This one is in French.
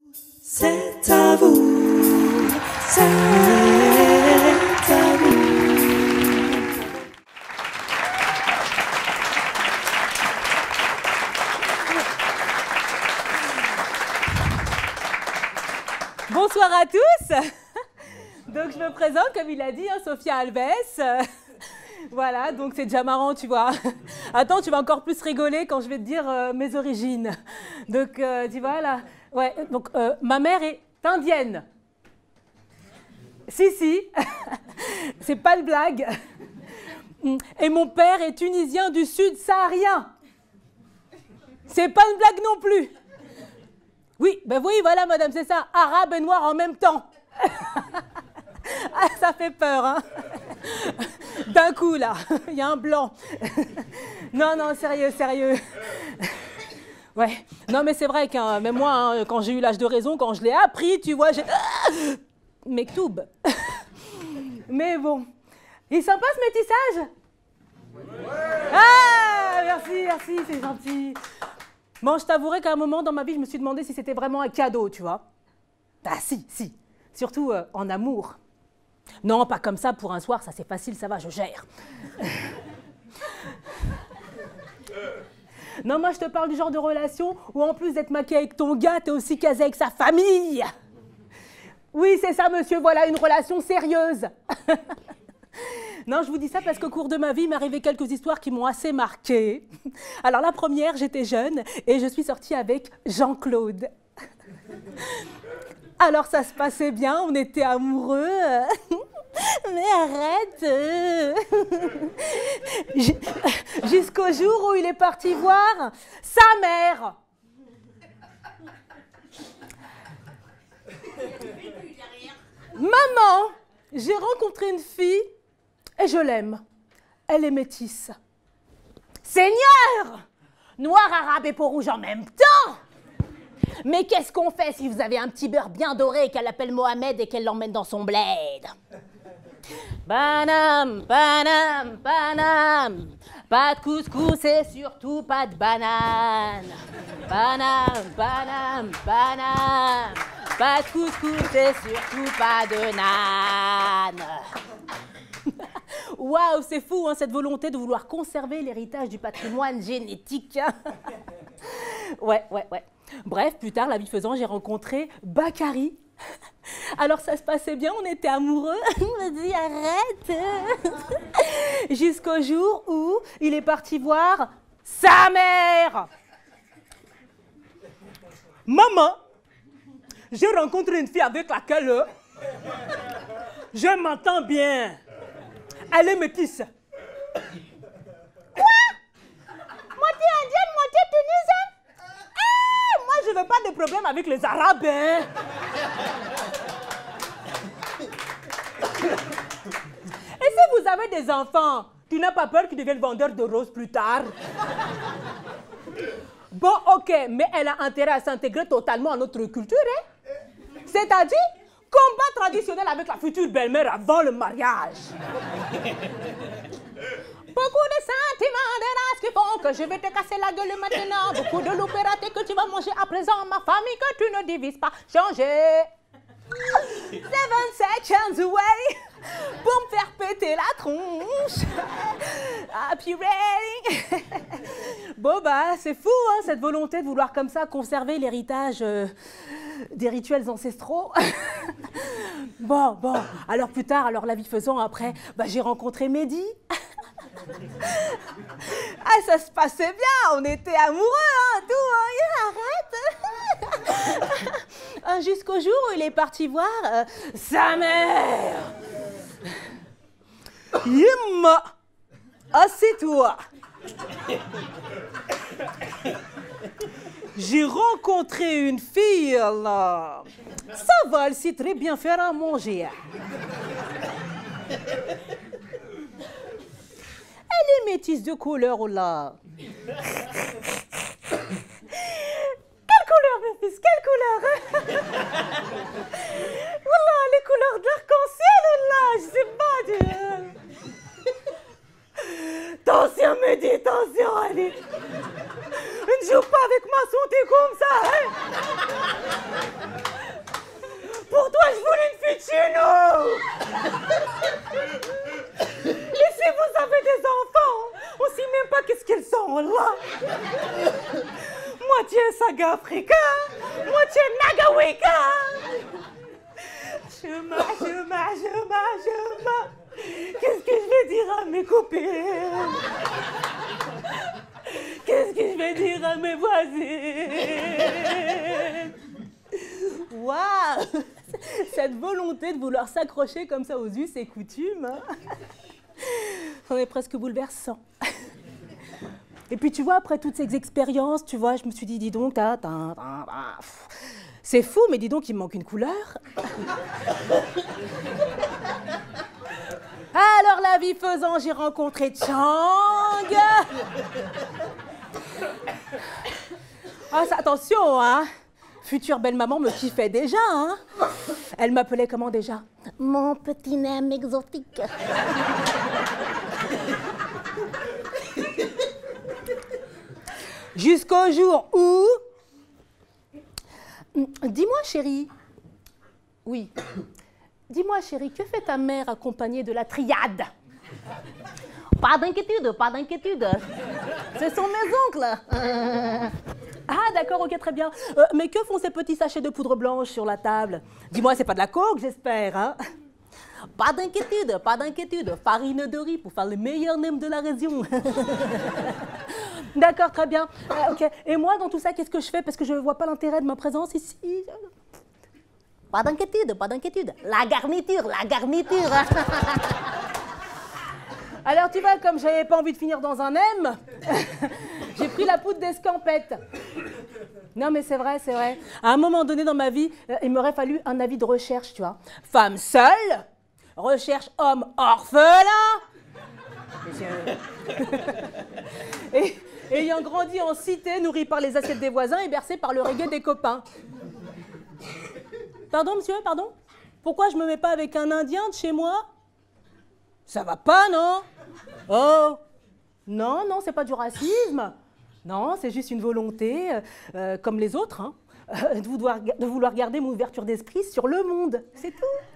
C'est à vous, c'est à vous. Bonsoir à tous. Donc je me présente, comme il a dit, Sophia Alves. Voilà, donc c'est déjà marrant, tu vois. Attends, tu vas encore plus rigoler quand je vais te dire mes origines. Donc, tu vois là. Ouais, donc ma mère est indienne. Si, c'est pas une blague. Et mon père est tunisien du sud saharien. C'est pas une blague non plus. Oui, ben oui, voilà, madame, c'est ça. Arabe et noir en même temps. Ah, ça fait peur, hein. D'un coup, là, il y a un blanc. Non, sérieux. Ouais. Non, mais c'est vrai que même moi, hein, quand j'ai eu l'âge de raison, quand je l'ai appris, tu vois, j'ai... Mektoub. Mais bon. Il est sympa, ce métissage? Ah, merci, c'est gentil. Bon, je t'avouerai qu'à un moment dans ma vie, je me suis demandé si c'était vraiment un cadeau, tu vois. Ah, si. Surtout en amour. Non, pas comme ça, pour un soir, ça c'est facile, ça va, je gère. Non, moi je te parle du genre de relation où en plus d'être maquée avec ton gars, t'es aussi casé avec sa famille. Oui, c'est ça, monsieur, voilà, une relation sérieuse. Non, je vous dis ça parce qu'au cours de ma vie, il m'est arrivé quelques histoires qui m'ont assez marquée. Alors la première, j'étais jeune et je suis sortie avec Jean-Claude. Alors ça se passait bien, on était amoureux. Mais arrête. Jusqu'au jour où il est parti voir sa mère. Maman, j'ai rencontré une fille et je l'aime. Elle est métisse. Seigneur! Noir, arabe et peau rouge en même temps! Mais qu'est-ce qu'on fait si vous avez un petit beurre bien doré et qu'elle appelle Mohamed et qu'elle l'emmène dans son bled? Panam, pas de couscous et surtout pas de banane. Panam, pas de couscous et surtout pas de nan. Waouh, c'est fou, hein, cette volonté de vouloir conserver l'héritage du patrimoine génétique. Ouais. Bref, plus tard, la vie faisant, j'ai rencontré Bakary. Alors ça se passait bien, on était amoureux. Il m'a dit arrête. Jusqu'au jour où il est parti voir sa mère. Maman, j'ai rencontré une fille avec laquelle je m'entends bien. Elle est métisse. Quoi? Moitié indienne, moitié tunisienne? Moi, je veux pas de problème avec les Arabes, hein. Et si vous avez des enfants, tu n'as pas peur qu'ils deviennent vendeurs de roses plus tard? Bon, ok, mais elle a intérêt à s'intégrer totalement à notre culture, hein? C'est-à-dire, combat traditionnel avec la future belle-mère avant le mariage. Beaucoup de sentiments de race qui font que je vais te casser la gueule maintenant. Beaucoup de loups ratés que tu vas manger à présent. Ma famille que tu ne divises pas. Changer. 7 seconds away pour me faire péter la tronche. Happy ready. Bon bah c'est fou hein, cette volonté de vouloir comme ça conserver l'héritage des rituels ancestraux. Bon, alors plus tard, alors la vie faisant après, bah, j'ai rencontré Mehdi. Ah, ça se passait bien, on était amoureux, hein, tout, hein, arrête. Jusqu'au jour où il est parti voir sa mère. Yimma, assieds-toi. J'ai rencontré une fille, là. Ça va, elle sait très bien faire à manger. Elle est métisse de couleur, là. Quelle couleur, mes fils, quelle couleur? Voilà, les couleurs de l'arc-en-ciel, là, je sais pas. Attention, Mehdi, attention, allez. Ne joue pas avec ma santé comme ça, hein. naga africain, moitié naga wicca. Chemin. Qu'est-ce que je vais dire à mes copines? Qu'est-ce que je vais dire à mes voisines? Waouh! Cette volonté de vouloir s'accrocher comme ça aux us et coutumes, hein, c'en est presque bouleversant. Et puis tu vois, après toutes ces expériences, tu vois, je me suis dit, dis donc, c'est fou, mais dis donc, il me manque une couleur. Alors la vie faisant, j'ai rencontré Chang. Ah, ça, attention, hein. Future belle-maman me kiffait déjà, hein. Elle m'appelait comment déjà? Mon petit nem exotique. Jusqu'au jour où... Dis-moi, chérie. Oui. Dis-moi, chérie, que fait ta mère accompagnée de la triade? Pas d'inquiétude, pas d'inquiétude. Ce sont mes oncles. Ah, d'accord, ok, très bien. Mais que font ces petits sachets de poudre blanche sur la table? Dis-moi, c'est pas de la coke, j'espère, hein? Pas d'inquiétude, pas d'inquiétude. Farine de riz pour faire les meilleurs nems de la région. D'accord, très bien. Ok. Et moi, dans tout ça, qu'est-ce que je fais? Parce que je ne vois pas l'intérêt de ma présence ici. Pas d'inquiétude, pas d'inquiétude. La garniture, la garniture. Alors, tu vois, comme j'avais pas envie de finir dans un M, j'ai pris la poudre d'escampette. Non, mais c'est vrai, c'est vrai. À un moment donné dans ma vie, il m'aurait fallu un avis de recherche, tu vois. Femme seule, recherche homme orphelin. Et ayant grandi en cité, nourri par les assiettes des voisins et bercé par le reggae des copains. Pardon, monsieur, pardon? Pourquoi je me mets pas avec un Indien de chez moi? Ça va pas, non? Oh! Non, non, c'est pas du racisme. Non, c'est juste une volonté, comme les autres, hein, de vouloir garder mon ouverture d'esprit sur le monde. C'est tout.